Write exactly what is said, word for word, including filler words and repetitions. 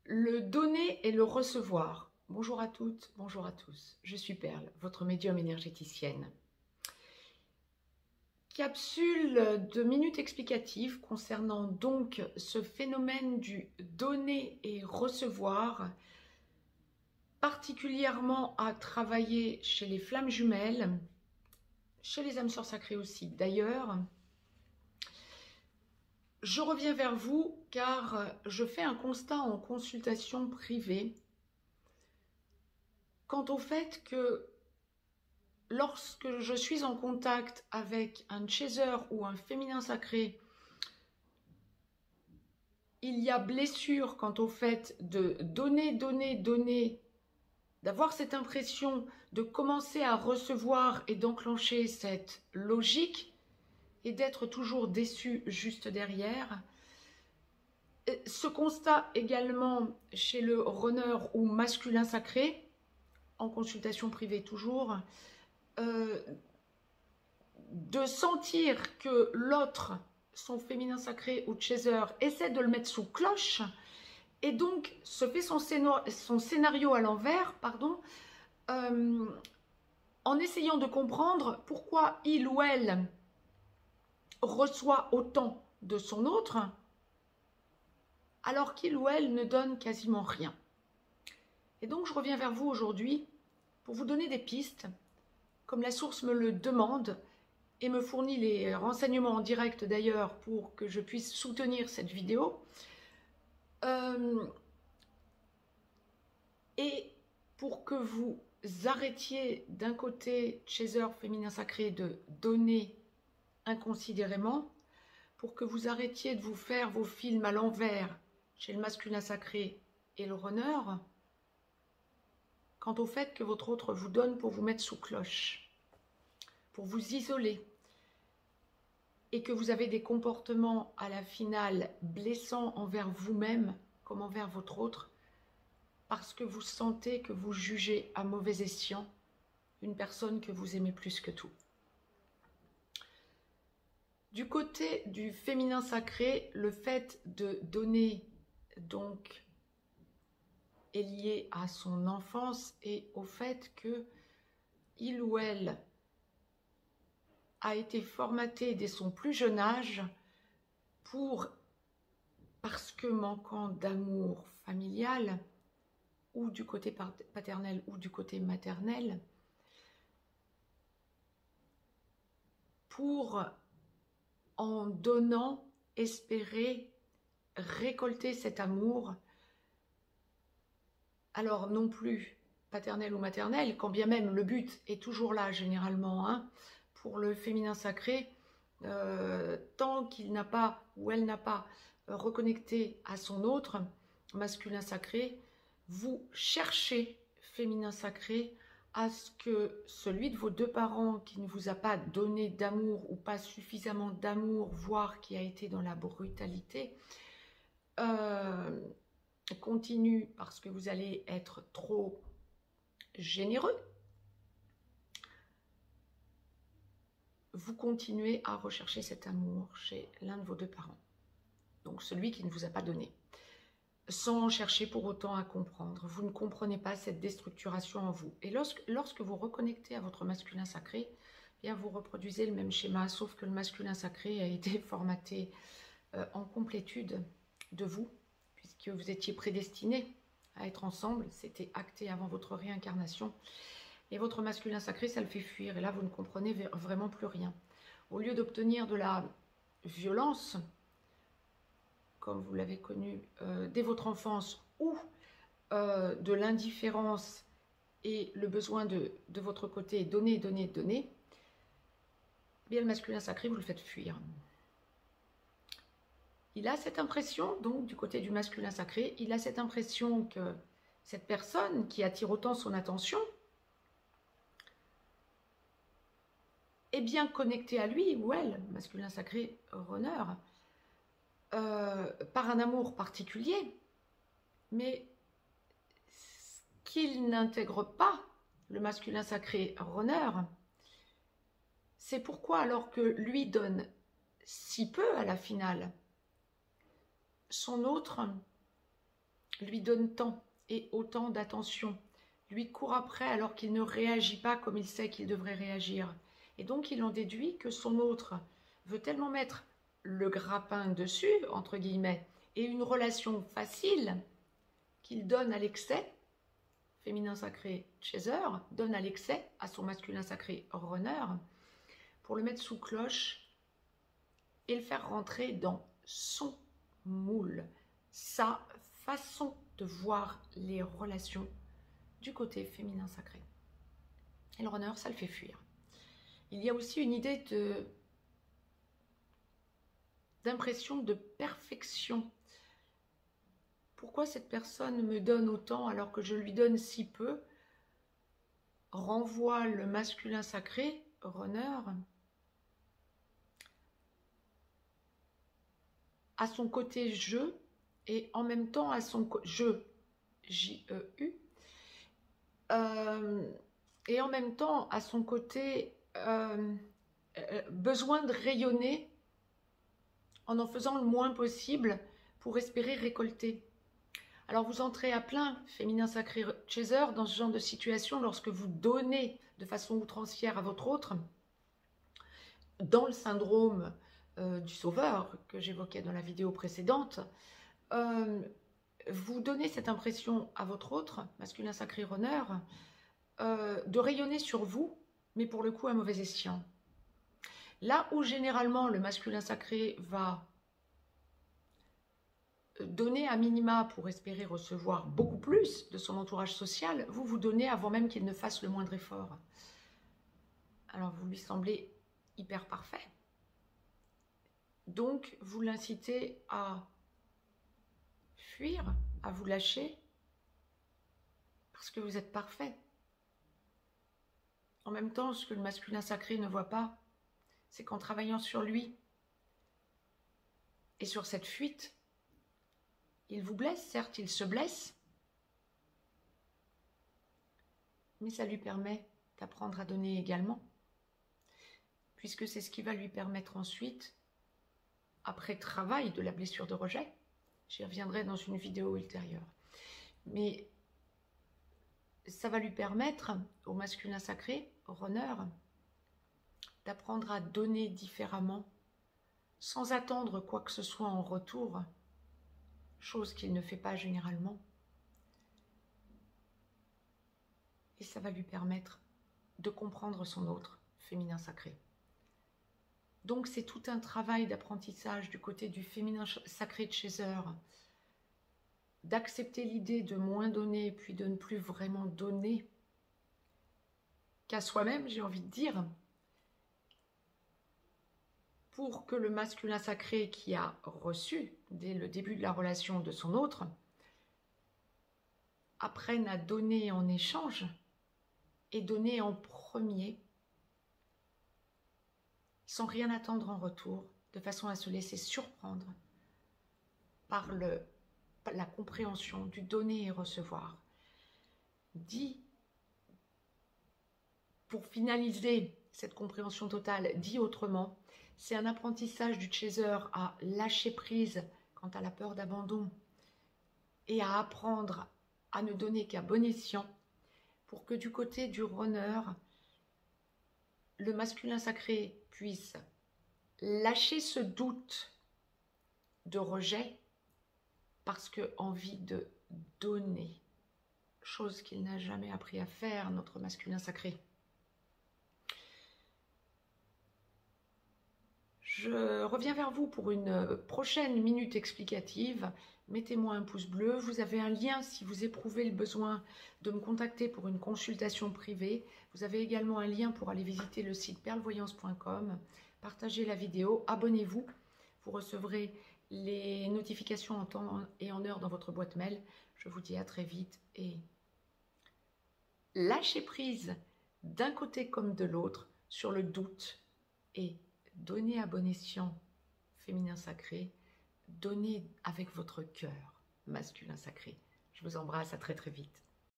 Le donner et le recevoir. Bonjour à toutes, bonjour à tous. Je suis Perle, votre médium énergéticienne. Capsule de minutes explicatives concernant donc ce phénomène du donner et recevoir, particulièrement à travailler chez les flammes jumelles, chez les âmes sœurs sacrées aussi d'ailleurs. Je reviens vers vous car je fais un constat en consultation privée quant au fait que lorsque je suis en contact avec un chaser ou un féminin sacré, il y a blessure quant au fait de donner, donner, donner, d'avoir cette impression de commencer à recevoir et d'enclencher cette logique et d'être toujours déçu juste derrière. Ce constat également chez le runner ou masculin sacré, en consultation privée toujours, euh, de sentir que l'autre, son féminin sacré ou chaser, essaie de le mettre sous cloche et donc se fait son scénario, son scénario à l'envers, pardon, euh, en essayant de comprendre pourquoi il ou elle reçoit autant de son autre, alors qu'il ou elle ne donne quasiment rien. Et donc je reviens vers vous aujourd'hui pour vous donner des pistes, comme la source me le demande et me fournit les renseignements en direct d'ailleurs pour que je puisse soutenir cette vidéo. Euh, et pour que vous arrêtiez d'un côté, chaser féminin sacré, de donner inconsidérément, pour que vous arrêtiez de vous faire vos films à l'envers chez le masculin sacré et le runner, quant au fait que votre autre vous donne pour vous mettre sous cloche, pour vous isoler, et que vous avez des comportements à la finale blessants envers vous-même comme envers votre autre, parce que vous sentez que vous jugez à mauvais escient une personne que vous aimez plus que tout. Du côté du féminin sacré, le fait de donner donc est lié à son enfance et au fait que il ou elle a été formaté dès son plus jeune âge pour, parce que manquant d'amour familial, ou du côté paternel ou du côté maternel, pour, en donnant, espérer récolter cet amour, alors non plus paternel ou maternel, quand bien même le but est toujours là généralement, hein, pour le féminin sacré, euh, tant qu'il n'a pas ou elle n'a pas euh, reconnecté à son autre masculin sacré, vous cherchez, féminin sacré, à ce que celui de vos deux parents qui ne vous a pas donné d'amour ou pas suffisamment d'amour, voire qui a été dans la brutalité, euh, continue parce que vous allez être trop généreux, vous continuez à rechercher cet amour chez l'un de vos deux parents, donc celui qui ne vous a pas donné, sans chercher pour autant à comprendre. Vous ne comprenez pas cette déstructuration en vous. Et lorsque, lorsque vous reconnectez à votre masculin sacré, eh bien vous reproduisez le même schéma, sauf que le masculin sacré a été formaté euh, en complétude de vous, puisque vous étiez prédestinés à être ensemble, c'était acté avant votre réincarnation. Et votre masculin sacré, ça le fait fuir. Et là, vous ne comprenez vraiment plus rien. Au lieu d'obtenir de la violence, comme vous l'avez connu euh, dès votre enfance, ou euh, de l'indifférence et le besoin de, de votre côté, donner, donner, donner, eh bien le masculin sacré, vous le faites fuir. Il a cette impression, donc du côté du masculin sacré, il a cette impression que cette personne qui attire autant son attention est bien connectée à lui ou elle, masculin sacré, runner, Euh, par un amour particulier, mais qu'il n'intègre pas, le masculin sacré runner, c'est pourquoi alors que lui donne si peu à la finale, son autre lui donne tant et autant d'attention, lui court après alors qu'il ne réagit pas comme il sait qu'il devrait réagir. Et donc il en déduit que son autre veut tellement mettre le grappin dessus, entre guillemets, et une relation facile qu'il donne à l'excès, féminin sacré chaser, donne à l'excès à son masculin sacré runner, pour le mettre sous cloche et le faire rentrer dans son moule, sa façon de voir les relations du côté féminin sacré. Et le runner, ça le fait fuir. Il y a aussi une idée de d'impression de perfection. Pourquoi cette personne me donne autant alors que je lui donne si peu? Renvoie le masculin sacré, runner, à son côté je et en même temps à son je, J E U, euh, et en même temps à son côté euh, euh, besoin de rayonner en en faisant le moins possible pour espérer récolter. Alors vous entrez à plein, féminin sacré chaser, dans ce genre de situation lorsque vous donnez de façon outrancière à votre autre, dans le syndrome euh, du sauveur que j'évoquais dans la vidéo précédente. Euh, vous donnez cette impression à votre autre, masculin sacré runner, euh, de rayonner sur vous, mais pour le coup à mauvais escient. Là où généralement le masculin sacré va donner à minima pour espérer recevoir beaucoup plus de son entourage social, vous vous donnez avant même qu'il ne fasse le moindre effort. Alors vous lui semblez hyper parfait. Donc vous l'incitez à fuir, à vous lâcher, parce que vous êtes parfait. En même temps, ce que le masculin sacré ne voit pas, c'est qu'en travaillant sur lui et sur cette fuite, il vous blesse, certes, il se blesse, mais ça lui permet d'apprendre à donner également, puisque c'est ce qui va lui permettre ensuite, après travail de la blessure de rejet, j'y reviendrai dans une vidéo ultérieure, mais ça va lui permettre au masculin sacré, au runner, d'apprendre à donner différemment, sans attendre quoi que ce soit en retour, chose qu'il ne fait pas généralement. Et ça va lui permettre de comprendre son autre, féminin sacré. Donc c'est tout un travail d'apprentissage du côté du féminin sacré de chaser, d'accepter l'idée de moins donner, puis de ne plus vraiment donner qu'à soi-même, j'ai envie de dire, pour que le masculin sacré qui a reçu dès le début de la relation de son autre apprenne à donner en échange et donner en premier sans rien attendre en retour, de façon à se laisser surprendre par, le, par la compréhension du donner et recevoir. Dit, pour finaliser cette compréhension totale, dit autrement, c'est un apprentissage du chaser à lâcher prise quant à la peur d'abandon et à apprendre à ne donner qu'à bon escient pour que du côté du runner, le masculin sacré puisse lâcher ce doute de rejet parce que envie de donner, chose qu'il n'a jamais appris à faire, notre masculin sacré. Je reviens vers vous pour une prochaine minute explicative. Mettez-moi un pouce bleu. Vous avez un lien si vous éprouvez le besoin de me contacter pour une consultation privée. Vous avez également un lien pour aller visiter le site perlevoyance point com. Partagez la vidéo, abonnez-vous. Vous recevrez les notifications en temps et en heure dans votre boîte mail. Je vous dis à très vite et lâchez prise d'un côté comme de l'autre sur le doute et donnez à bon escient, féminin sacré, donnez avec votre cœur, masculin sacré. Je vous embrasse, à très très vite.